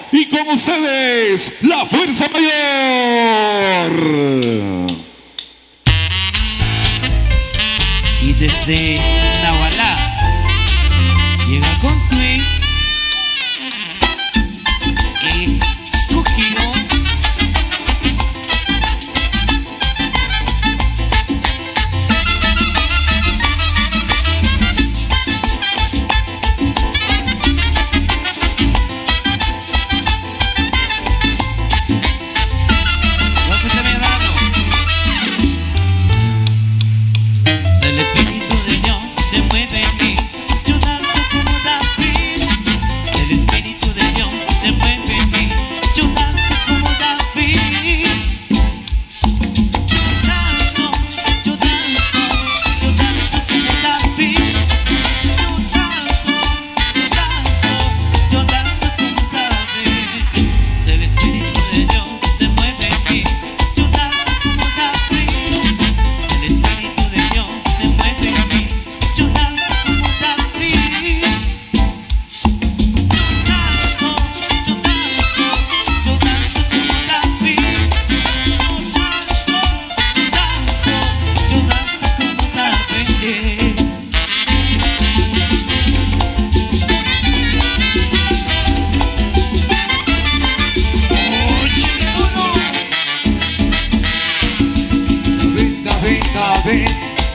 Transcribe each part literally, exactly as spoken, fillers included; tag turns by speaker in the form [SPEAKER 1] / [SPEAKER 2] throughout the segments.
[SPEAKER 1] Y con ustedes, la Fuerza Mayor.
[SPEAKER 2] Y desde Nahualá llega con swing. Escogimos el Espíritu de Dios se mueve en mí, yo danzo como David. El Espíritu de Dios se mueve en mí, yo danzo como David. Yo danzo, yo danzo, yo danzo como David. Yo danzo, yo danzo, yo danzo como David. El Espíritu de Dios se mueve en mí, yo danzo como David. El Espíritu de Dios se mueve en mí, yo danzo como David. Yo danzo, yo danzo, yo danzo como David. Yo danzo, yo danzo, yo danzo como David. Oye, coro.
[SPEAKER 3] David, David, David,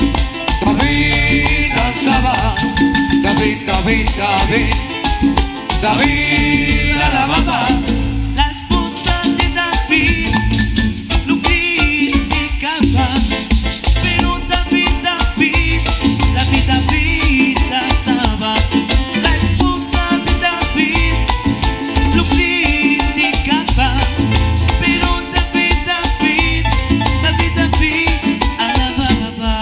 [SPEAKER 3] David danzaba. David, David, David, David alababa.
[SPEAKER 2] La esposa de David lo criticaba, pero David, David, David, David danzaba. La esposa de David lo criticaba, pero David, David, David, David alababa.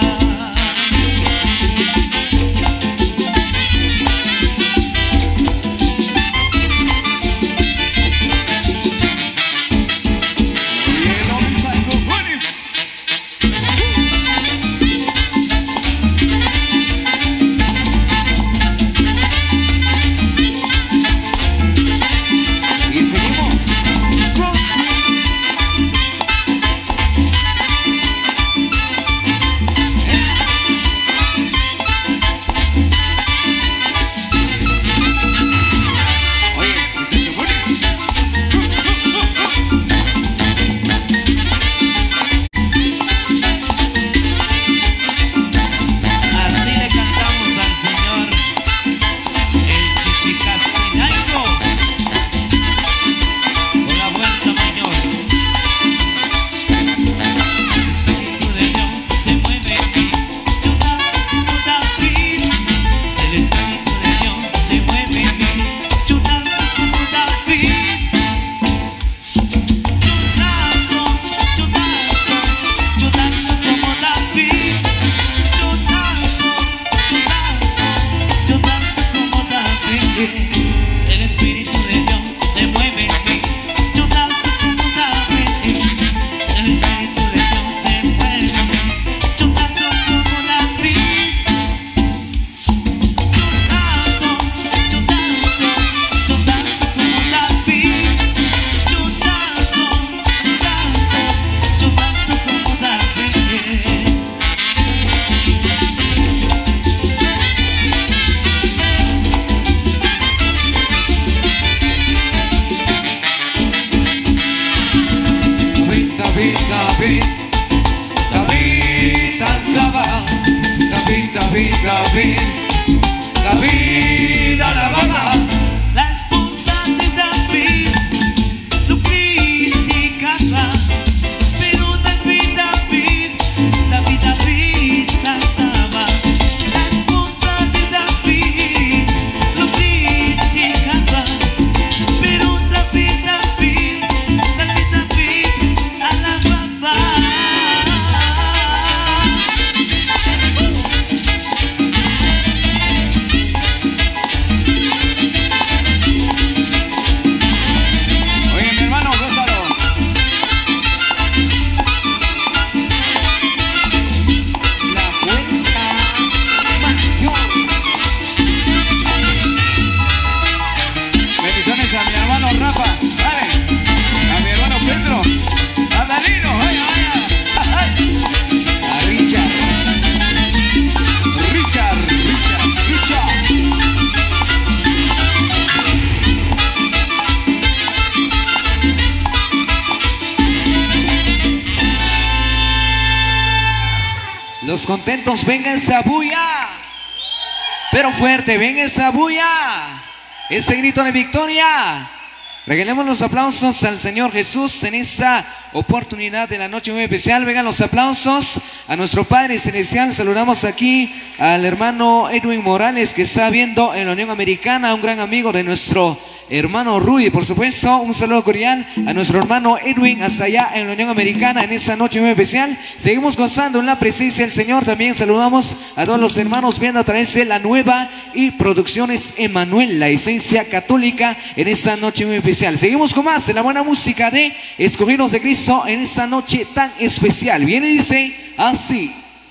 [SPEAKER 3] Los contentos, venga esa bulla. Pero fuerte, venga esa bulla. Ese grito de victoria. Regalemos los aplausos al Señor Jesús en esta oportunidad de la noche muy especial. Vengan los aplausos a nuestro Padre Celestial. Saludamos aquí al hermano Edwin Morales, que está viendo en la Unión Americana, un gran amigo de nuestro hermano Rudy. Por supuesto, un saludo cordial a nuestro hermano Edwin hasta allá en la Unión Americana en esta noche muy especial. Seguimos gozando en la presencia del Señor. También saludamos a todos los hermanos viendo a través de la nueva y Producciones Emanuel, la esencia católica en esta noche muy especial. Seguimos con más de la buena música de Escogidos de Cristo en esta noche tan especial. Viene y dice así: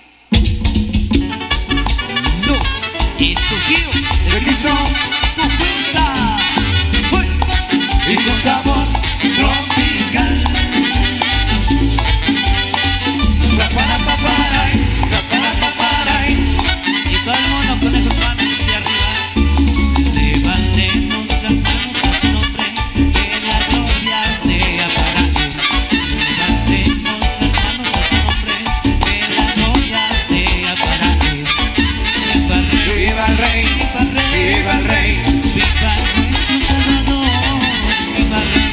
[SPEAKER 2] Los escogidos de Cristo, con fuerza y con sabor tropical. Zaparapaparay, zaparapaparay. Y todo el mundo con esos manos hacia arriba. Levantemos las manos a su nombre, que la gloria sea para él. Levantemos las manos a su nombre, que la gloria sea para él. Viva el rey,
[SPEAKER 3] viva el rey,
[SPEAKER 2] viva el rey, viva nuestro Salvador. Viva el rey,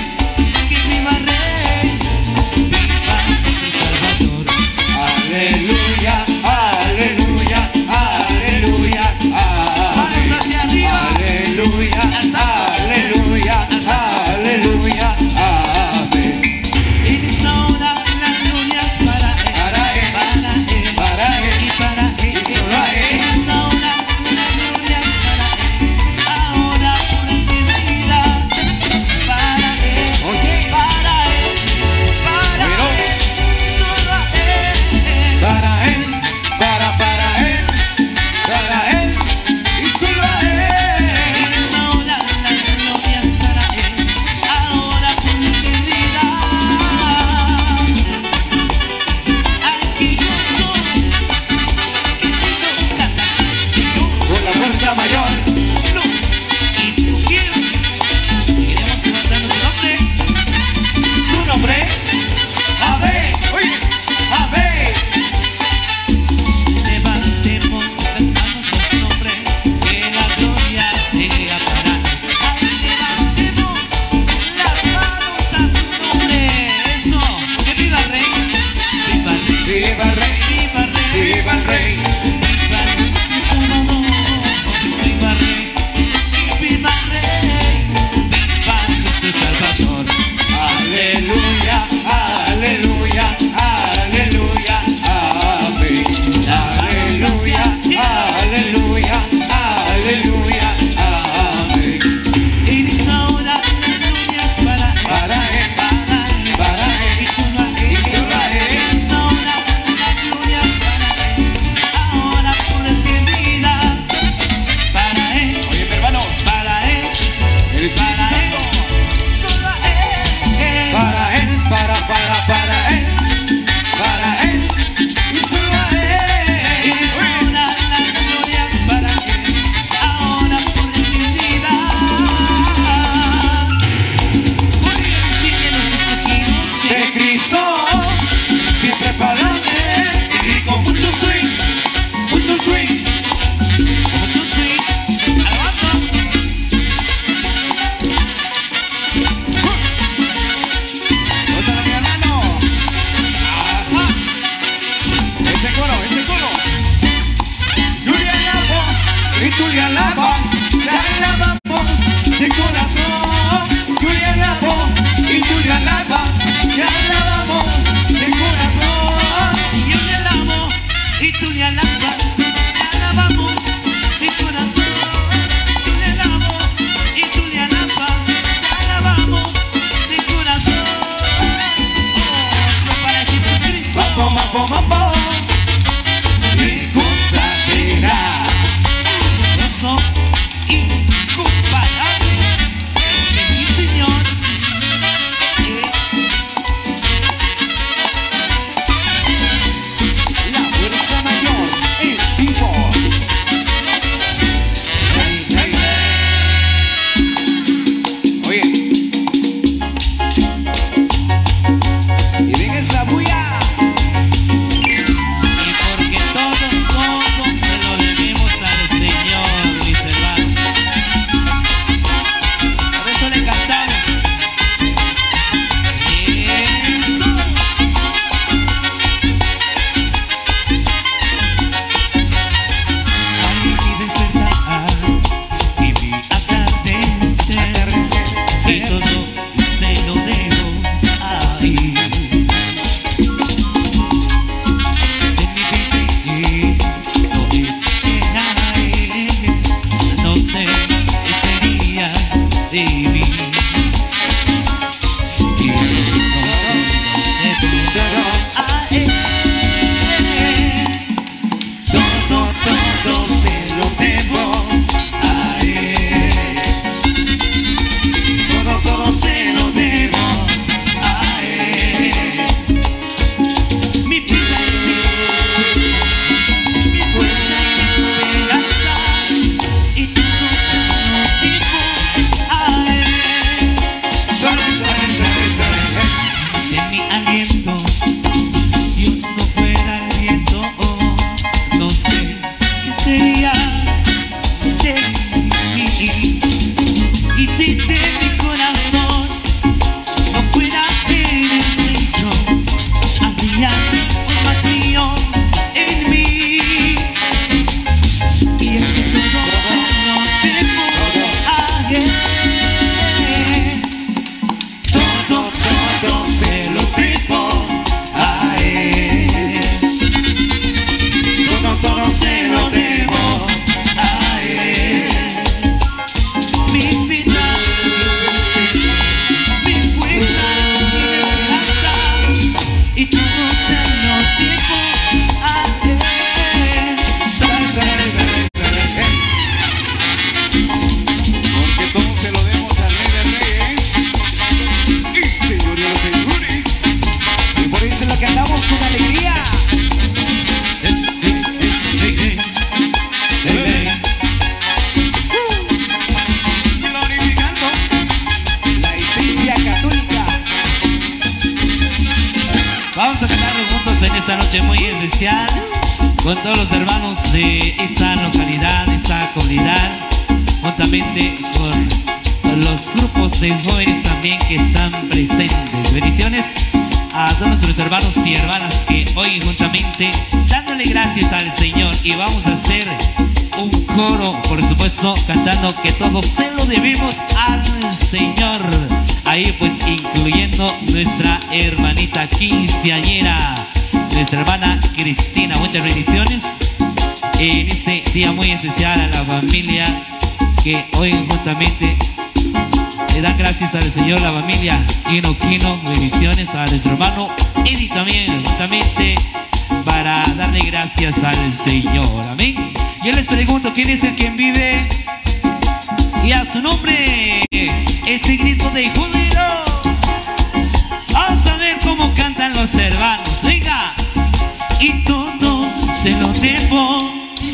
[SPEAKER 2] esta noche muy especial con todos los hermanos de esta localidad, de esta comunidad, juntamente con los grupos de jóvenes también que están presentes. Bendiciones a todos nuestros hermanos y hermanas que hoy juntamente dándole gracias al Señor, y vamos a hacer un coro, por supuesto, cantando que todo se lo debemos al Señor. Ahí pues incluyendo nuestra hermanita quinceañera, nuestra hermana Cristina. Muchas bendiciones en este día muy especial a la familia que hoy justamente le dan gracias al Señor, la familia Quino Quino. Bendiciones a nuestro hermano Eddie también, justamente para darle gracias al Señor. Amén. Yo les pregunto, ¿quién es el que vive? Y a su nombre, ese grito de júbilo. Vamos a ver cómo cantan los hermanos. Venga. Y todo se lo debo.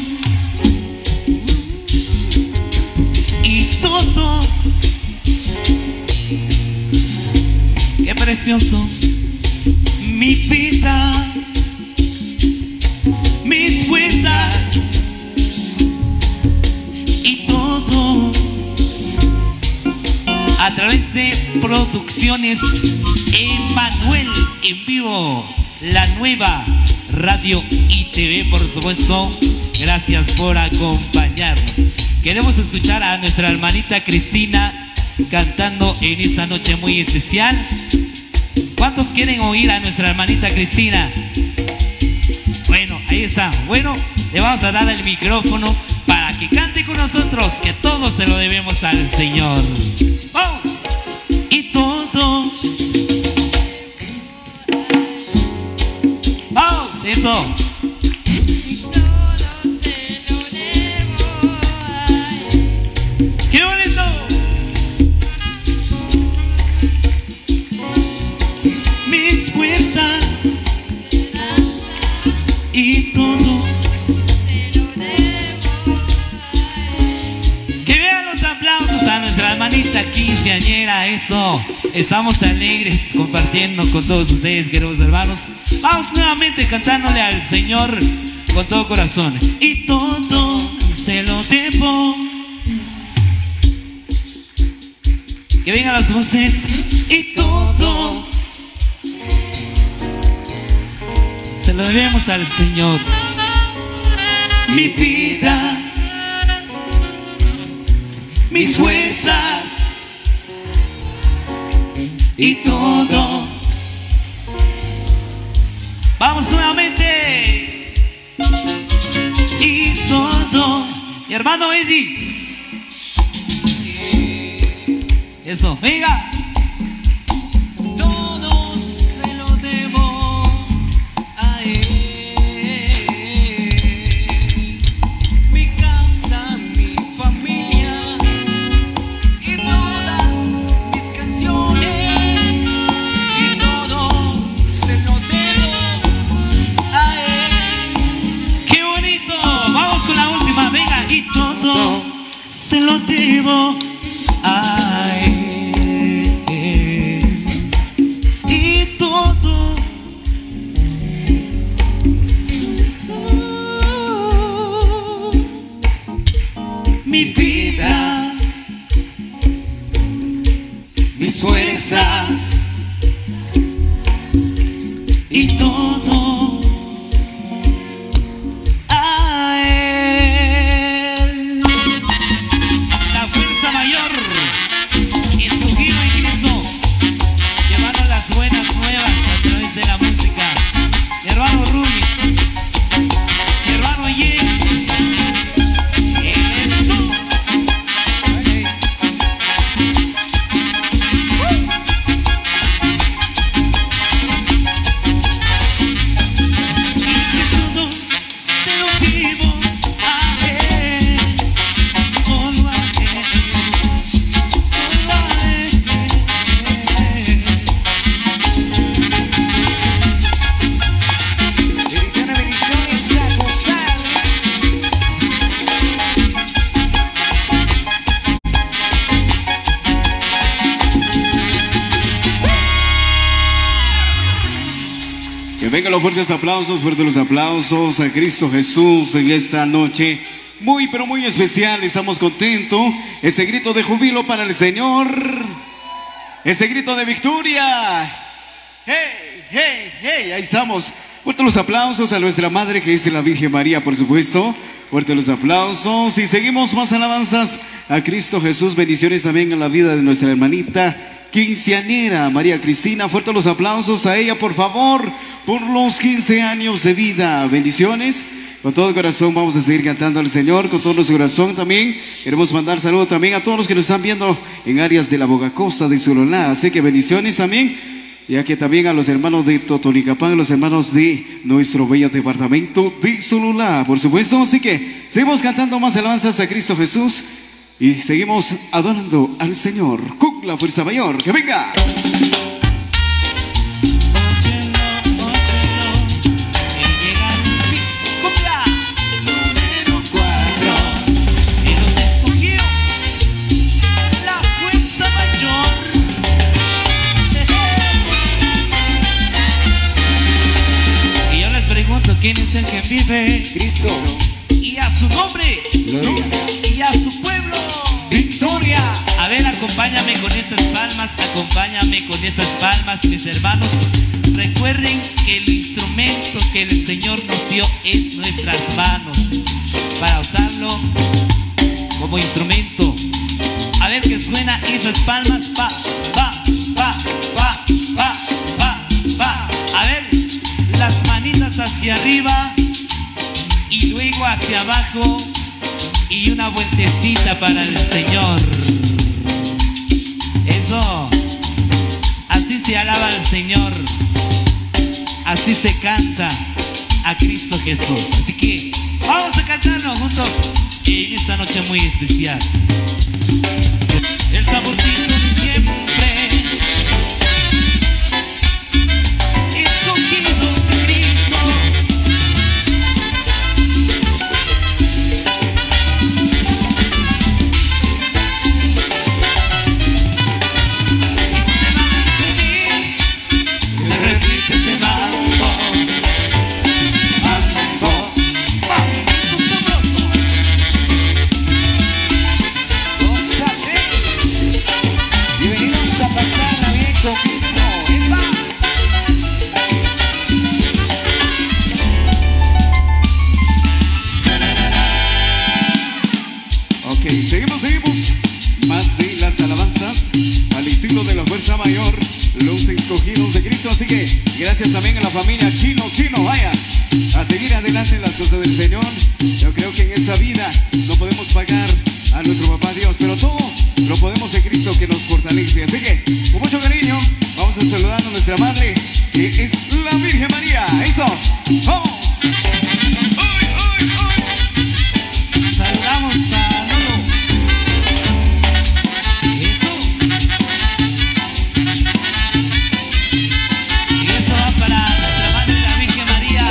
[SPEAKER 2] Y todo. Qué precioso. Mi vida, mis fuerzas y todo. A través de Producciones Emmanuel en vivo, la nueva radio y T V, por supuesto. Gracias por acompañarnos. Queremos escuchar a nuestra hermanita Cristina cantando en esta noche muy especial. ¿Cuántos quieren oír a nuestra hermanita Cristina? Bueno, ahí está. Bueno, le vamos a dar el micrófono para que cante con nosotros, que todo se lo debemos al Señor. ¡Vamos! Y todo. ¡Vamos! Eso. ¡Qué bonito! Mis fuerzas y todo. Que vean los aplausos a nuestra hermanita quinceañera. Eso, estamos alegres compartiendo con todos ustedes, queridos hermanos. Vamos nuevamente cantándole al Señor con todo corazón. Y todo se lo debo. Que vengan las voces. Y todo se lo debemos al Señor. Mi vida, mis fuerzas y todo. Vamos nuevamente. Y todo. Mi hermano Eddie. Eso, venga. Todo se lo debo a él. Mi casa, mi familia y todas mis canciones. Y todo se lo debo a él. ¡Qué bonito! Vamos con la última, venga. Y todo se lo debo a él. Mi vida, mis fuerzas y todo a él. La fuerza mayor escogido en Cristo, llevando las buenas nuevas a través de la música. Mi hermano Rubí, mi hermano Ye.
[SPEAKER 1] Que vengan los fuertes aplausos, fuertes los aplausos a Cristo Jesús en esta noche. Muy, pero muy especial, estamos contentos. Ese grito de júbilo para el Señor. Ese grito de victoria. ¡Hey, hey, hey! Ahí estamos. Fuertes los aplausos a nuestra Madre que es la Virgen María, por supuesto. Fuertes los aplausos. Y seguimos más alabanzas a Cristo Jesús. Bendiciones también en la vida de nuestra hermanita quinceañera María Cristina. Fuertes los aplausos a ella, por favor, por los quince años de vida. Bendiciones. Con todo el corazón vamos a seguir cantando al Señor, con todo nuestro corazón también. Queremos mandar saludos también a todos los que nos están viendo en áreas de la Bogacosta, de Sololá. Así que bendiciones también, ya que también a los hermanos de Totonicapán, los hermanos de nuestro bello departamento de Sololá, por supuesto. Así que seguimos cantando más alabanzas a Cristo Jesús y seguimos adorando al Señor con la fuerza mayor. ¡Que venga!
[SPEAKER 2] ¿Quién es el que vive?
[SPEAKER 3] Cristo.
[SPEAKER 2] Y a su nombre.
[SPEAKER 3] Gloria.
[SPEAKER 2] Y a su pueblo.
[SPEAKER 3] Victoria.
[SPEAKER 2] A ver, acompáñame con esas palmas. Acompáñame con esas palmas, mis hermanos. Recuerden que el instrumento que el Señor nos dio es nuestras manos, para usarlo como instrumento. A ver que suena esas palmas. Pa, pa, pa, pa, pa, pa, pa. A ver, las manitas hacia arriba y luego hacia abajo y una vueltecita para el Señor. Eso, así se alaba al Señor, así se canta a Cristo Jesús. Así que vamos a cantarnos juntos en esta noche muy especial. El saborcito de siempre.
[SPEAKER 1] Gracias también a la familia Chino, Chino, vaya, a seguir adelante en las cosas del Señor. Yo creo que en esta vida no podemos pagar a nuestro papá Dios, pero todo lo podemos en Cristo que nos fortalece. Así que, con mucho cariño, vamos a saludar a nuestra Madre, que es la Virgen María. Eso, vamos. ¡Uy, uy, uy!
[SPEAKER 2] Saludamos a Lolo. Eso. Y eso va para nuestra Madre, la Virgen María.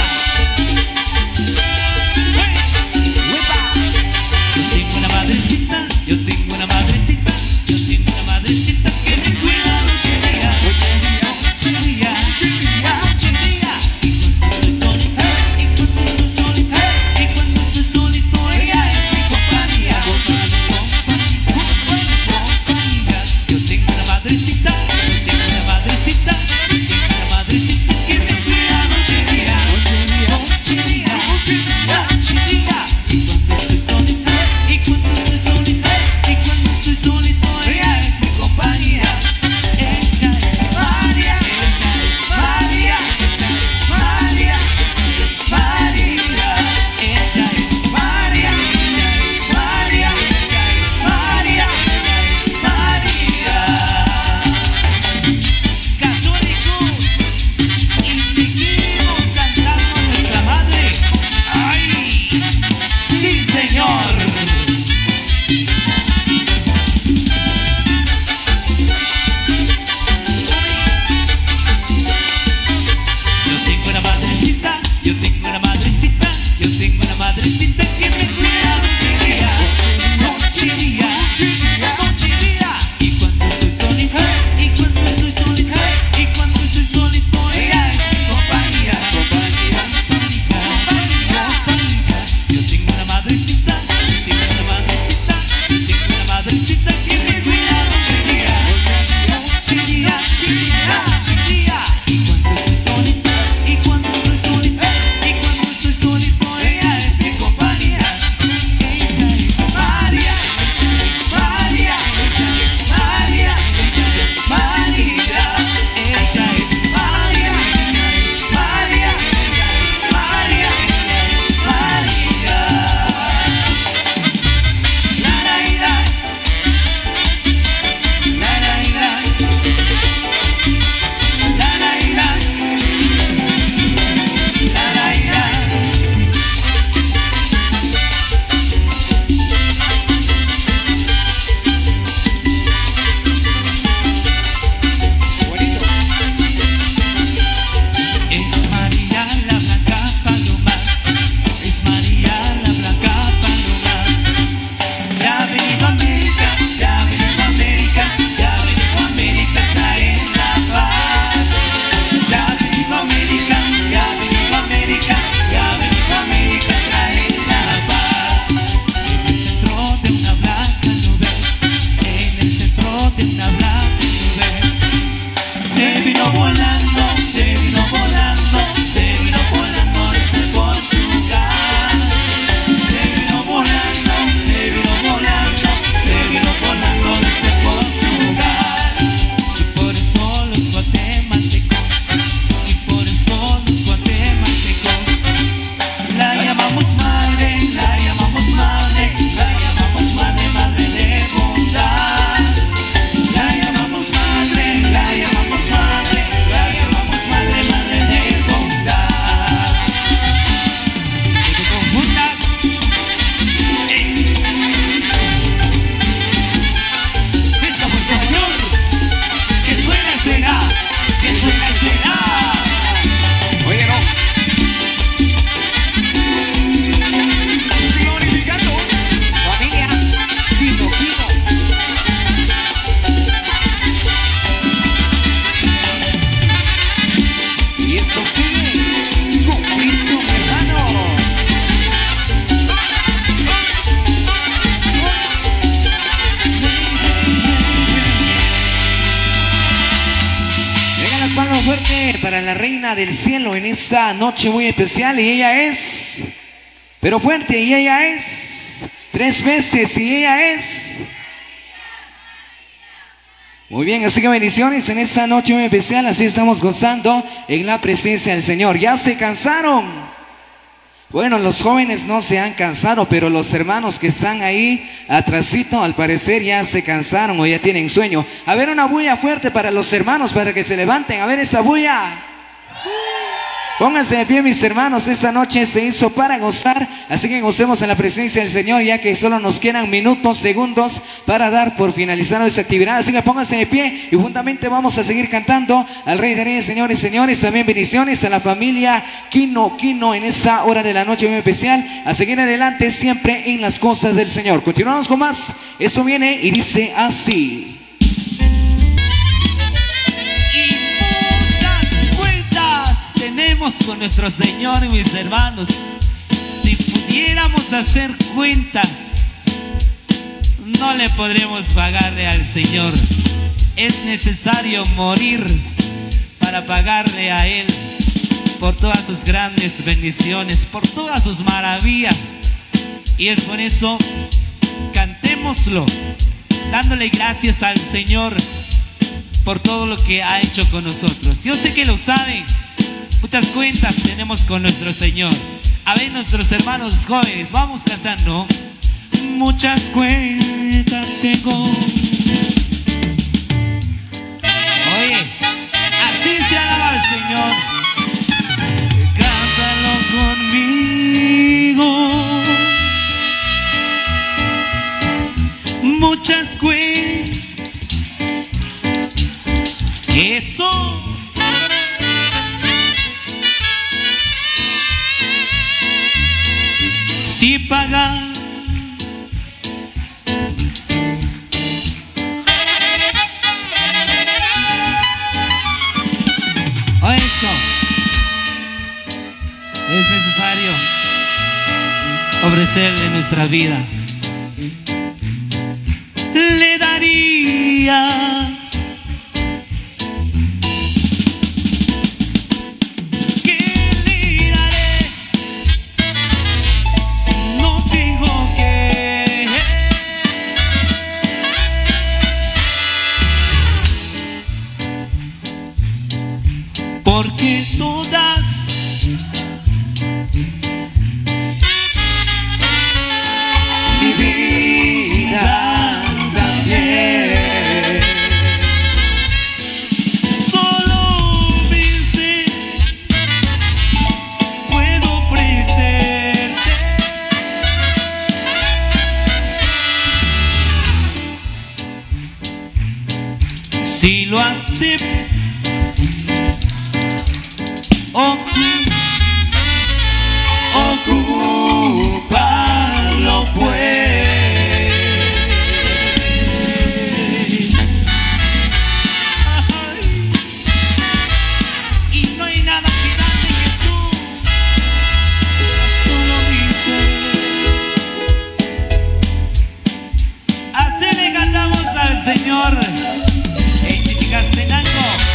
[SPEAKER 2] Yo tengo una madrecita, yo tengo una madrecita, yo tengo una madrecita que me cuida noche y día, noche y día, noche y día. Y cuando estoy solita, y cuando estoy solita, y cuando estoy solito, ella es mi compañía, compañía, compañía. Yo tengo una madrecita, yo tengo una madrecita, yo tengo una madrecita que me cuida noche y día, noche y día, noche y día. Y cuando estoy solita, y cuando estoy solita, y cuando estoy solito, ella es mi compañía. Ella es María, María, María, María. Ella es María, María, María, María. Católicos, y seguimos cantando a nuestra Madre. ¡Ay! ¡Sí, Señor! Yo tengo una madrecita, yo tengo una madrecita, yo tengo una madrecita que me cuida noche y día, noche y día, noche y día. Y cuando estoy solita, y cuando estoy solita, y cuando estoy solito, ella es mi compañía,
[SPEAKER 3] fuerte para la reina del cielo en esta noche muy especial. Y ella es, pero fuerte, y ella es tres veces, y ella es. Muy bien, así que bendiciones en esta noche muy especial. Así estamos gozando en la presencia del Señor. ¿Ya se cansaron? Bueno, los jóvenes no se han cansado, pero los hermanos que están ahí atrasito, al parecer ya se cansaron o ya tienen sueño. A ver, una bulla fuerte para los hermanos, para que se levanten. A ver esa bulla. Pónganse de pie, mis hermanos. Esta noche se hizo para gozar, así que gocemos en la presencia del Señor, ya que solo nos quedan minutos, segundos para dar por finalizar nuestra actividad. Así que pónganse de pie y juntamente vamos a seguir cantando al Rey de Reyes, señores y señores. También bendiciones a la familia Quino Quino en esa hora de la noche muy especial. A seguir adelante siempre en las cosas del Señor. Continuamos con más. Esto viene y dice así.
[SPEAKER 2] Tenemos con nuestro Señor, mis hermanos. Si pudiéramos hacer cuentas, no le podremos pagarle al Señor. Es necesario morir para pagarle a Él por todas sus grandes bendiciones, por todas sus maravillas. Y es por eso, cantémoslo, dándole gracias al Señor por todo lo que ha hecho con nosotros. Yo sé que lo saben. Muchas cuentas tenemos con nuestro Señor. A ver, nuestros hermanos jóvenes, vamos cantando. Muchas cuentas tengo. Oye, así se alaba al Señor. Cántalo conmigo. Muchas cuentas. Eso. Si pagar o eso es necesario ofrecerle nuestra vida, le daría porque todas mi vida también solo pensé puedo ofrecerte si lo acepto. Ocuparlo pues. Y no hay nada que darle Jesús, solo dice. Así le cantamos al Señor en Chichicastenango.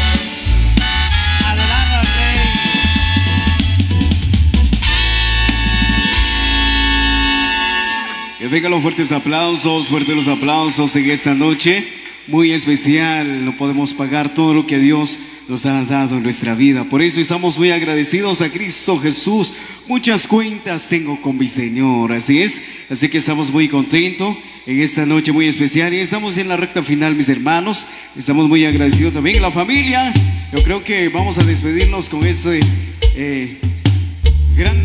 [SPEAKER 1] Que vengan los fuertes aplausos, fuertes los aplausos en esta noche muy especial. No podemos pagar todo lo que Dios nos ha dado en nuestra vida. Por eso estamos muy agradecidos a Cristo Jesús. Muchas cuentas tengo con mi Señor, así es. Así que estamos muy contentos en esta noche muy especial. Y estamos en la recta final, mis hermanos. Estamos muy agradecidos también a la familia. Yo creo que vamos a despedirnos con este eh, gran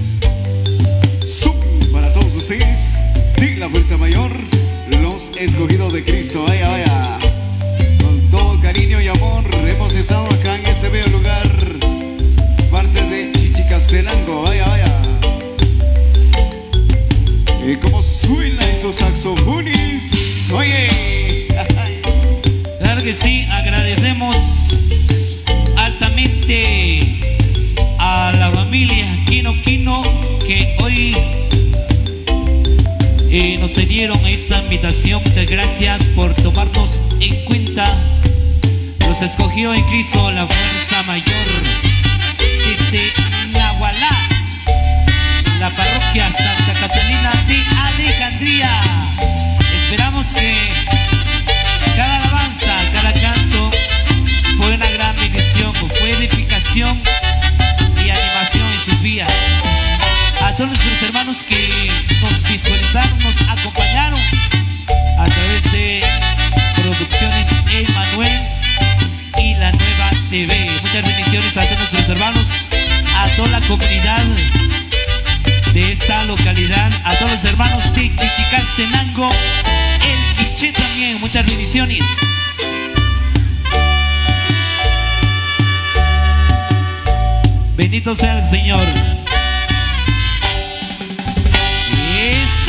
[SPEAKER 1] zoom para todos ustedes. De la fuerza mayor, los escogidos de Cristo. Vaya, vaya. Con todo cariño y amor hemos estado acá en este bello lugar, parte de Chichicastenango. Vaya, vaya. Y como suena esos saxofones. Oye.
[SPEAKER 2] Claro que sí, agradecemos altamente a la familia Quino Quino que hoy Eh, nos dieron esa invitación. Muchas gracias por tomarnos en cuenta. Los Nos escogió en Cristo la fuerza mayor. Desde Nahualá, la parroquia Santa Catalina de Alejandría. Esperamos que cada alabanza, cada canto fue una gran bendición, fue edificación y animación en sus vías. A todos nuestros hermanos que nos visualizaron, nos acompañaron a través de Producciones Emmanuel y La Nueva T V. Muchas bendiciones a todos nuestros hermanos, a toda la comunidad de esta localidad, a todos los hermanos de Chichicastenango, el Quiché también. Muchas bendiciones. Bendito sea el Señor. Eso.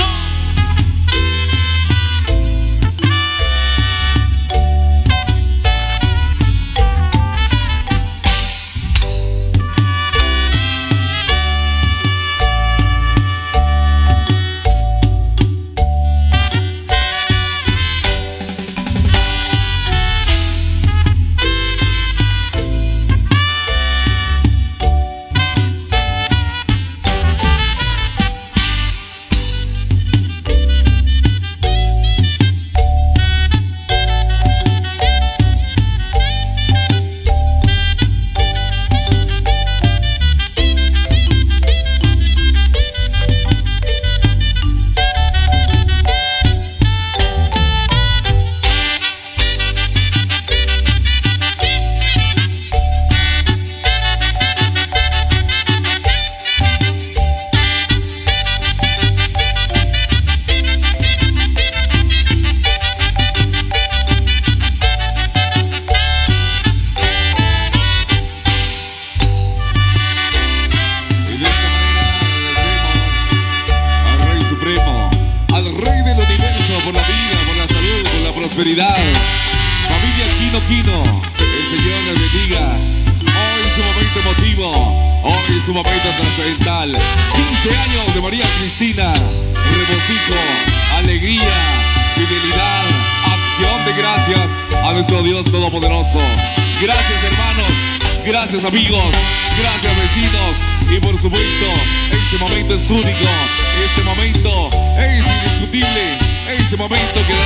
[SPEAKER 4] Familia Quino Quino, el Señor les bendiga. Hoy es un momento emotivo, hoy es un momento trascendental. quince años de María Cristina, regocijo, alegría, fidelidad, acción de gracias a nuestro Dios Todopoderoso. Gracias hermanos, gracias amigos, gracias vecinos y por supuesto este momento es único, este momento es indiscutible, este momento que